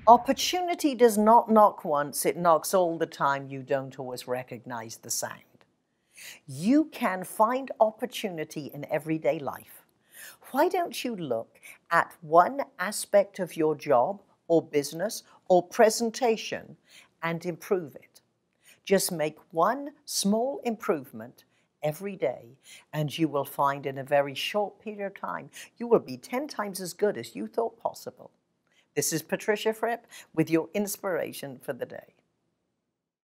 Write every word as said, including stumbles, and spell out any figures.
Opportunity does not knock once, it knocks all the time. You don't always recognize the sound. You can find opportunity in everyday life. Why don't you look at one aspect of your job or business or presentation and improve it? Just make one small improvement every day, and you will find in a very short period of time, you will be ten times as good as you thought possible. This is Patricia Fripp with your inspiration for the day.